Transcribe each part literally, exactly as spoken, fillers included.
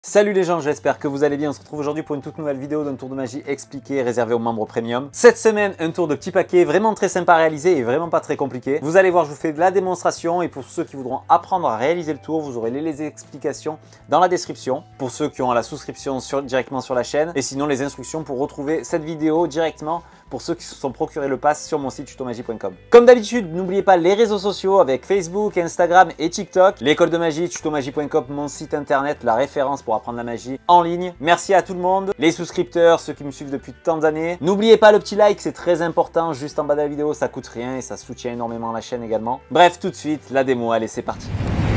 Salut les gens, j'espère que vous allez bien. On se retrouve aujourd'hui pour une toute nouvelle vidéo d'un tour de magie expliqué réservé aux membres premium. Cette semaine, un tour de petit paquet vraiment très sympa à réaliser et vraiment pas très compliqué. Vous allez voir, je vous fais de la démonstration et pour ceux qui voudront apprendre à réaliser le tour, vous aurez les explications dans la description pour ceux qui ont la souscription sur, directement sur la chaîne et sinon les instructions pour retrouver cette vidéo directement pour ceux qui se sont procuré le pass sur mon site tuto magie point com. Comme d'habitude, n'oubliez pas les réseaux sociaux avec Facebook, Instagram et TikTok. L'école de magie, tuto magie point com, mon site internet, la référence pour apprendre la magie en ligne. Merci à tout le monde, les souscripteurs, ceux qui me suivent depuis tant d'années. N'oubliez pas le petit like, c'est très important, juste en bas de la vidéo, ça coûte rien et ça soutient énormément la chaîne également. Bref, tout de suite, la démo, allez, c'est parti.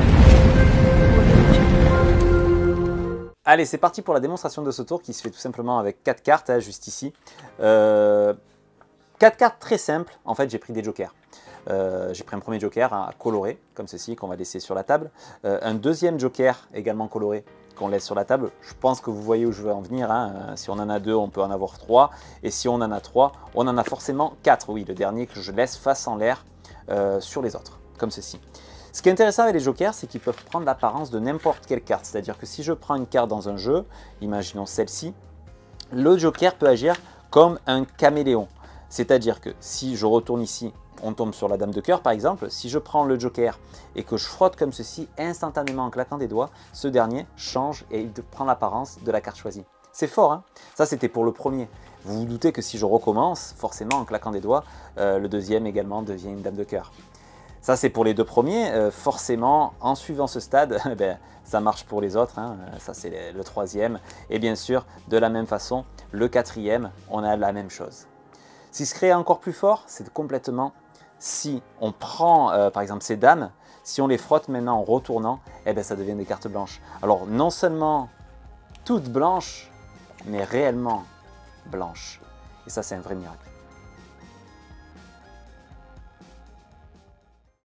Allez, c'est parti pour la démonstration de ce tour qui se fait tout simplement avec quatre cartes, hein, juste ici. Euh, quatre cartes très simples. En fait, j'ai pris des jokers. Euh, j'ai pris un premier joker à colorer, comme ceci, qu'on va laisser sur la table. Euh, un deuxième joker également coloré, qu'on laisse sur la table. Je pense que vous voyez où je veux en venir. Hein. Si on en a deux, on peut en avoir trois. Et si on en a trois, on en a forcément quatre. Oui, le dernier que je laisse face en l'air euh, sur les autres, comme ceci. Ce qui est intéressant avec les jokers, c'est qu'ils peuvent prendre l'apparence de n'importe quelle carte. C'est-à-dire que si je prends une carte dans un jeu, imaginons celle-ci, le joker peut agir comme un caméléon. C'est-à-dire que si je retourne ici, on tombe sur la dame de cœur par exemple, si je prends le joker et que je frotte comme ceci, instantanément en claquant des doigts, ce dernier change et il prend l'apparence de la carte choisie. C'est fort, hein? Ça c'était pour le premier. Vous vous doutez que si je recommence, forcément en claquant des doigts, euh, le deuxième également devient une dame de cœur. Ça, c'est pour les deux premiers. Euh, forcément, en suivant ce stade, ben, ça marche pour les autres. Hein. Ça, c'est le troisième. Et bien sûr, de la même façon, le quatrième, on a la même chose. Ce qui se crée encore plus fort, c'est complètement si on prend, euh, par exemple, ces dames, si on les frotte maintenant en retournant, eh ben, ça devient des cartes blanches. Alors, non seulement toutes blanches, mais réellement blanches. Et ça, c'est un vrai miracle.